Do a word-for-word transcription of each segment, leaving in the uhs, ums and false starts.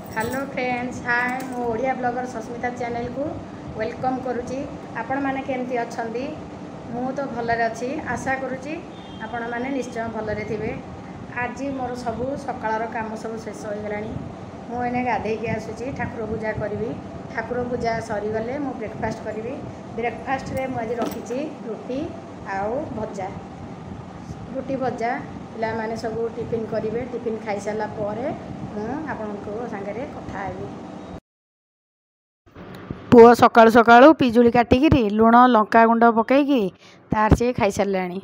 Hello friends, hi मो Odia blogger Sasmita channel को welcome करुच्ची। आपण माने केमती अछंती? मु तो भलरे अच्छी, आशा करुच्ची आपण माने निश्चय भलरे थिबे। आज मोर सबू सकाळर काम सब शेष हो गलानी। मु एने गाधे के आसुची, ठाकुर पूजा करी। ठाकुर पूजा सरी गले मु ब्रेकफास्ट करी। ब्रेकफास्ट रे मु आज रखी रुटी आउ भजा। रुटी भजा पिला माने सब टिफिन करेंगे। टिफिन खाई सारा पर मुझे कथा हेबी। पुओ सकाळु सकाळु पिजुली काटिकी लुण लंका गुंड पकईकी तार से खाई सारे।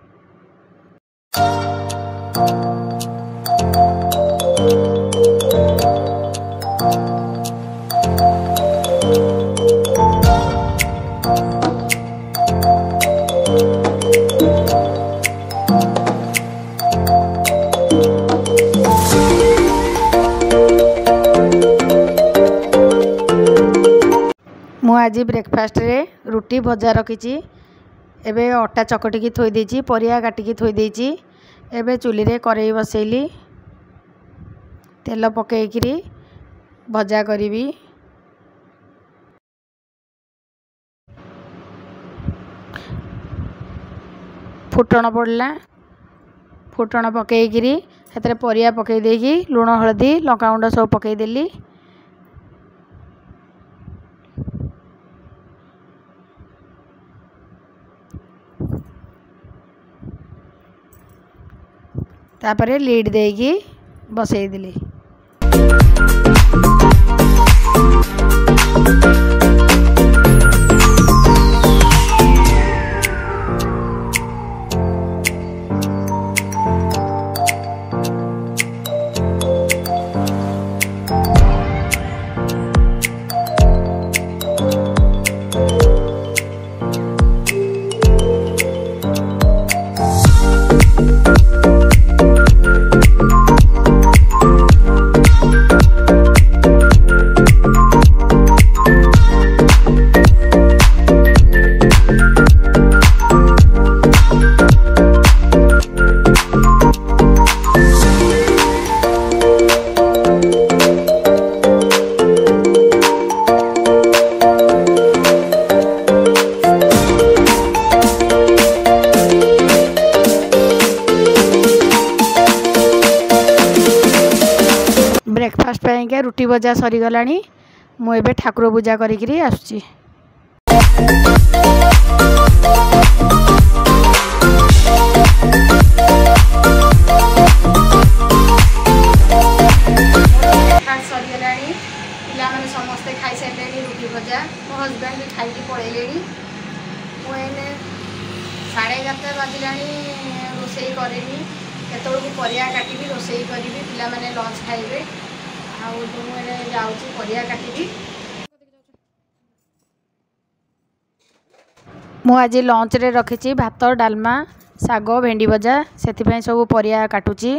मु आज ब्रेकफास्ट रे रुटी भजा रखी। एबे अटा चकटिकी थोई देछि, परिया काटिकी थोई देछि। एबे चुली रे करेई बसैली, तेल पकईकी भजा करी। फुटण पड़ला, फुटण पकईकी हेतरे परिया पकई देकी लुण हलदी लंका गुंड सब पकई देली। तापरे लीड देगी बसई दिली। ब्रेकफास्ट पाइंका रुटी भजा सरी गलानी। मु एबे ठाकुर पूजा करी आसुची। सरी गलानी, पिला माने समस्ते खाई सारे रुटी भजा। मो हजबैंड भी खाई पड़े। मुझे साढ़े एगारटा बाजिला रोसई करेनी। केतबेलू परिया काटिबी रोसई करी, पिला माने लंच खाइबे। मु आज लंच रे रखी भात डालमा साग भेंडी भजा, से सब परिया काटुची।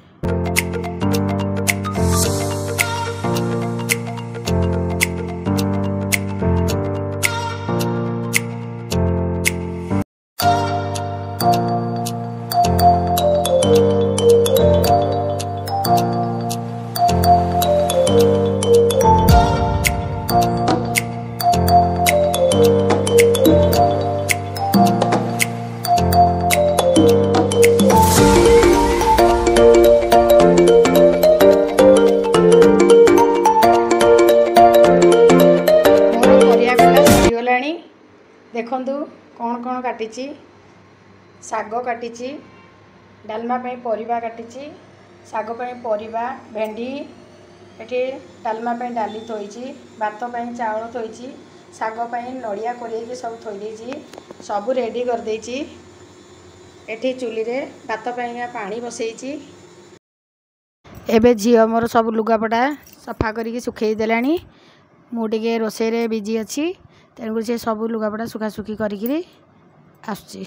देखंतु कौन कौन काटिची। साग काटिची, डालमा पे परिबा काटिची, साग पे परिबा भेंडी, एठी डालमा पे डाली थोइची, भात पे चावल थोइची, साग पे नड़िया कोरेकी सब थोई देची, सब रेडी कर देची। एठी चुली रे भात पे पानी बसैची। एबे झियो मोर सब लुगापटा सफा करिकी सुखई देलानी। मु टिके रोसई रे बिजी अछि, तेणुक से सब लुगापटा सुखासुखी करी आसुची।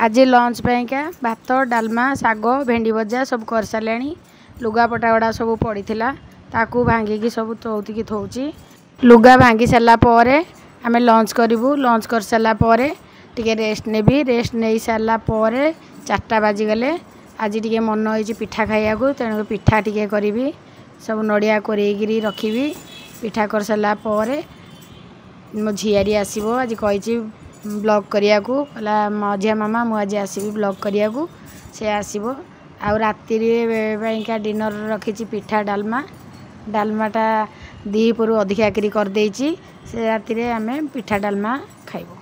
आज लंच पाइका भात डालमा साग भेंडी भजा सब कर सारे लुगापटा गुड़ा सब पड़ी ताकू भांगिकी सब चौथिकी थोची लुगा भांगी सारापर आम लंच करूँ लंच कर सारापर टे रेस्ट नेबी रेस्ट नहीं सारापर चार्टा बाजिगले आज टे मन हो पिठा खाइबा तेणु पिठा टे करी सब नड़िया कोरेगी रखी पिठा कर सारापर मो झीआरी आसो आज कही ब्लॉग करिया को कहला मझिया मामा मु आज आसबि ब्लॉग करिया को से आसो आउ राति पाइका डिनर रखी पिठा डालमा डालमाटा दीपुर अधिका करी कर देछि से राति आमे पिठा डालमा खाइबो।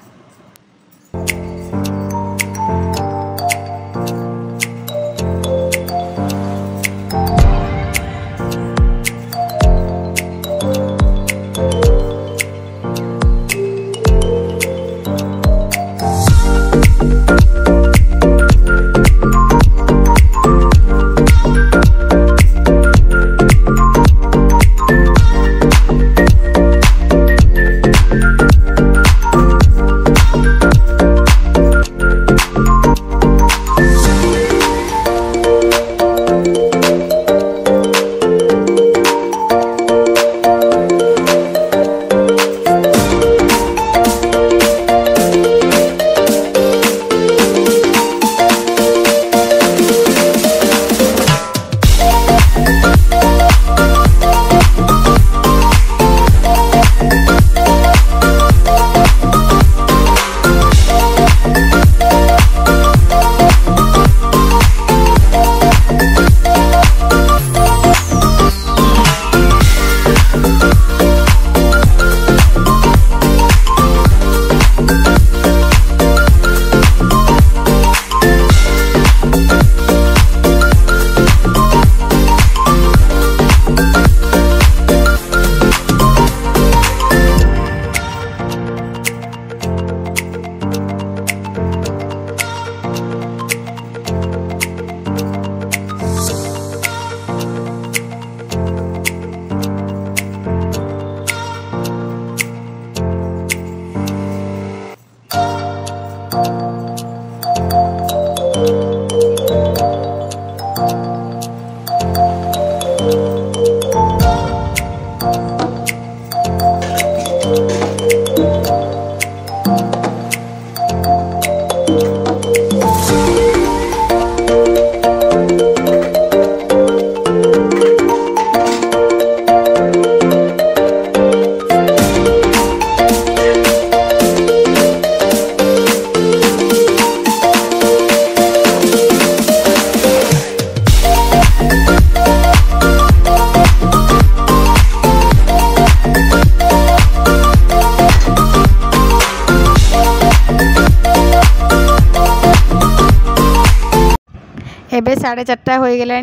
एबे साढ़े चार्टा हो गला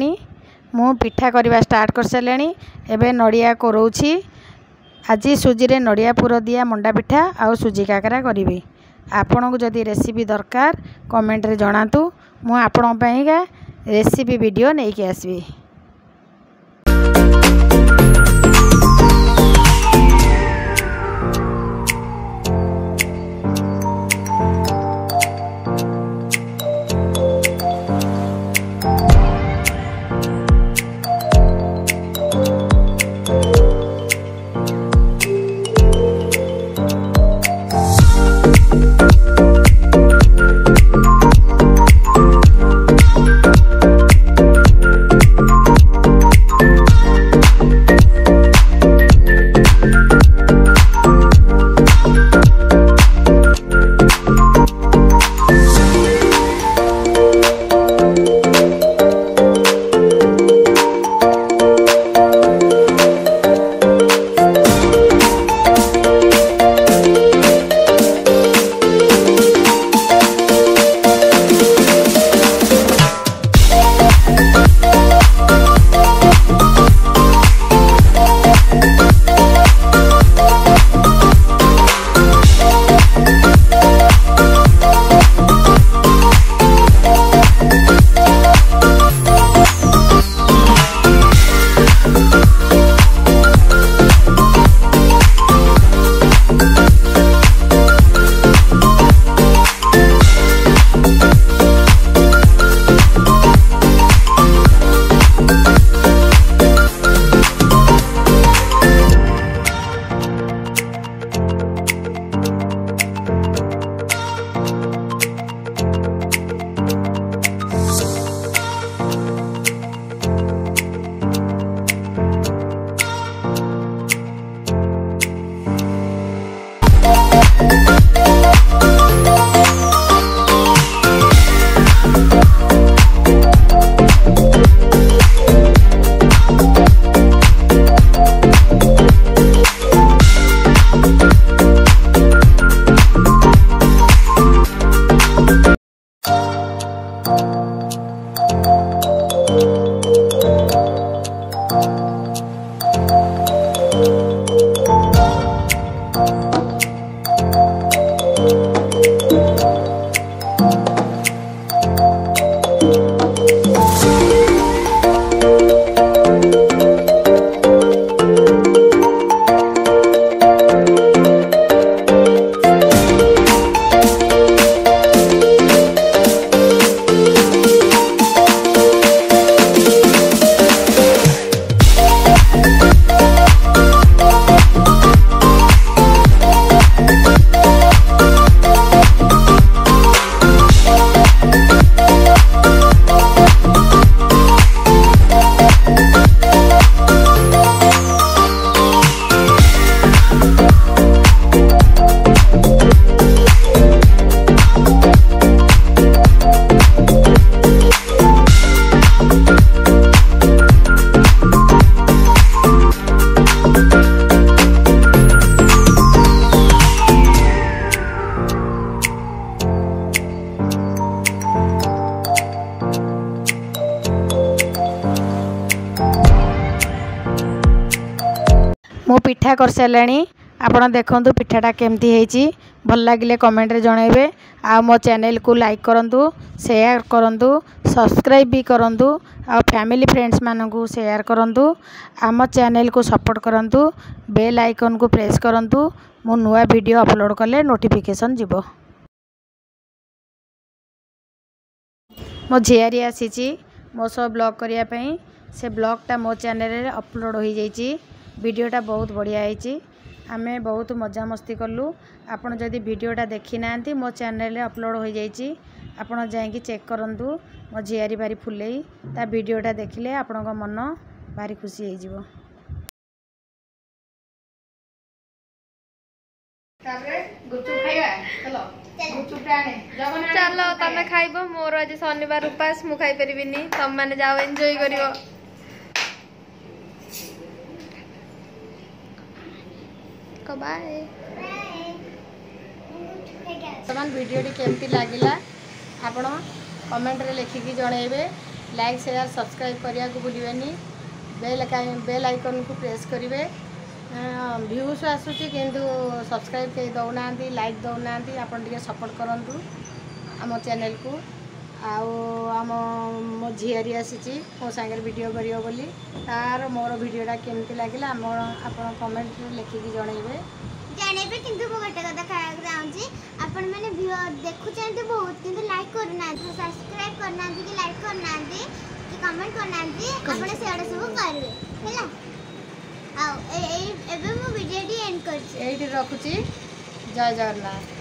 मु पिठा करवा स्टार्ट कर सारे एबे नड़िया कोरोची आज सुजी रे नड़िया पुर दिया मंडा पिठा आउ सुजी काकरा करी आपन को जदि रेसिपी दरकार कमेंट रे जणातु मु आपन पाइका रेसिपी वीडियो नहीं के आसबी। पिठा कर सारे आपण देखंतु पिठाटा केमती हेची भल लागिले कमेंट रे जणेबे आ मो चैनल को लाइक करंतु शेयर करंतु सब्सक्राइब भी करंतु आ फैमिली फ्रेंड्स मानकू शेयर करंतु आम चैनल को सपोर्ट करंतु बेल आइकन को प्रेस करंतु मो नुआ वीडियो अपलोड कले नोटिफिकेशन जीवो। मो झियारी आसीची मो सो ब्लॉग करिया पई से ब्लॉगटा मो चैनल रे अपलोड हो जाइए। वीडियोटा बहुत बढ़िया है आमे बहुत मजा मस्ती कलु। आपण जदि वीडियोटा देखी नांती मो चैनल रे अपलोड हो जाइए आपण जाइए चेक करंतु। मो झियारी भारी फुलेई ता वीडियोटा देखिले आपण को मन भारी खुशी हो जिवो। चलो तमे खाइबो मोर आज शनिवार उपास मु खाई परिबिनी तम माने जाओ एन्जॉय करिवो। बाय समान वीडियो टी केमती लागिला आपण कमेंट रे लिखिकी जणेबे। लाइक शेयर सब्सक्राइब करिया को भूलिबेनी। बेल बेल आइकन को प्रेस करिवे। व्यूज आसुची किंतु सब्सक्राइब के दौना लाइक दौना आपण टिके सपोर्ट करंतु आम चैनल को। आम मो झियारी आसी मो सागर वीडियो करियो बोली तार मोर वीडियोटा केमती लागिला आपण कमेंट रे लिखिकी जणेबे जानेबे। किंतु मो गटे कथा कहया चाहूची आपण माने वीडियो देखुचंती बहुत किंतु लाइक करना सब्सक्राइब करना कि लाइक करना कि कमेंट करना आपण सेडा सब करबे हैला। आ ए एबे मो वीडियो डी एंड करछि एठी रखुची। जय जगन्नाथ।